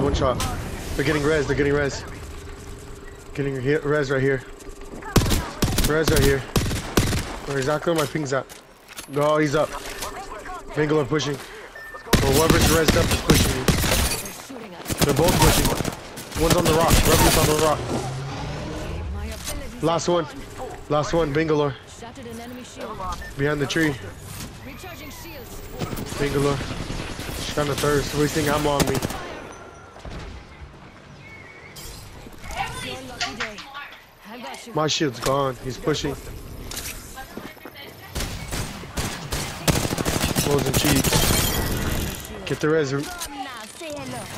one shot. They're getting res, they're getting res. Getting res right here. Res right here. Where exactly where my ping's at. Oh, he's up. Bangalore pushing. Or whoever's resed up is pushing me. They're both pushing. One's on the rock. Revenant's on the rock. Last one. Last one, Bangalore. Behind the tree. Bangalore. She's trying to thirst. Wasting ammo on me. My shield's gone. He's pushing. Closing cheeks. Get the res.